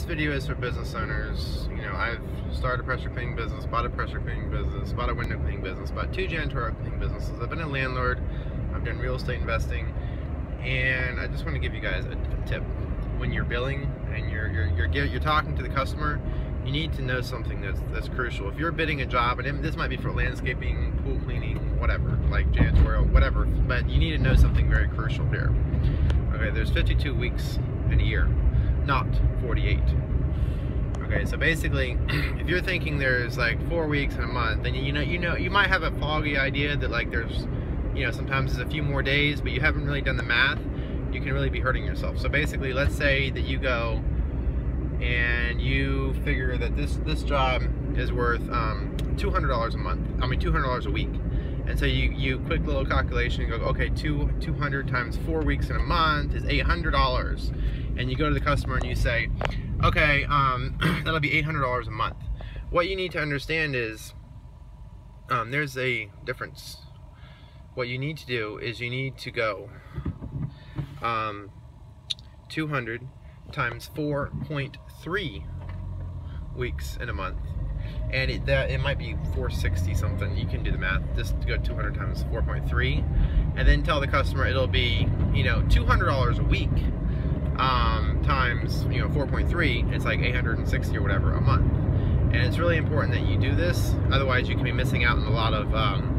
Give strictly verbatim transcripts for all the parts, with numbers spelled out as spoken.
this video is for business owners. You know, I've started a pressure cleaning business, bought a pressure cleaning business, bought a window cleaning business, bought two janitorial cleaning businesses. I've been a landlord, I've done real estate investing, and I just want to give you guys a, a tip. When you're billing and you're, you're, you're, you're talking to the customer, you need to know something that's, that's crucial. If you're bidding a job, and this might be for landscaping, pool cleaning, whatever, like janitorial, whatever, but you need to know something very crucial here. Okay, there's fifty-two weeks in a year, not forty-eight. Okay, so basically, if you're thinking there's like four weeks in a month, then you know, you know, you might have a foggy idea that like there's, you know, sometimes there's a few more days, but you haven't really done the math. You can really be hurting yourself. So basically, let's say that you go and you figure that this this job is worth um, two hundred dollars a month. I mean, two hundred dollars a week. And so you, you quick little calculation, you go, okay, two, 200 times four weeks in a month is eight hundred dollars. And you go to the customer and you say, okay, um, that'll be eight hundred dollars a month. What you need to understand is um, there's a difference. What you need to do is you need to go um, two hundred times four point three weeks in a month. And it, that, it might be four sixty something. You can do the math. Just go two hundred times four point three, and then tell the customer it'll be, you know, two hundred dollars a week um, times, you know, four point three. It's like eight hundred sixty or whatever a month. And it's really important that you do this. Otherwise, you can be missing out on a lot of,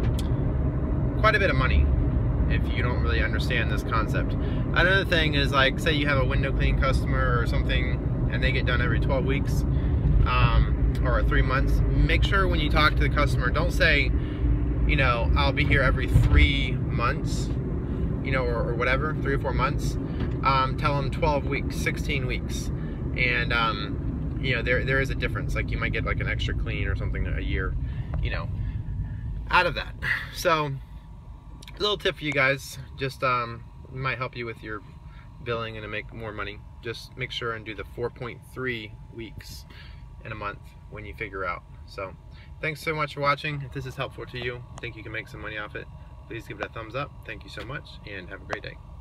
um, quite a bit of money if you don't really understand this concept. Another thing is, like, say you have a window cleaning customer or something, and they get done every twelve weeks. Um, or three months, make sure when you talk to the customer, don't say, you know, I'll be here every three months, you know, or, or whatever, three or four months. Um, tell them twelve weeks, sixteen weeks. And, um, you know, there there is a difference. Like, you might get like an extra clean or something a year, you know, out of that. So, a little tip for you guys, just um, might help you with your billing and to make more money. Just make sure and do the four point three weeks in a month when you figure out. So thanks so much for watching. If this is helpful to you, think you can make some money off it, please give it a thumbs up. Thank you so much and have a great day.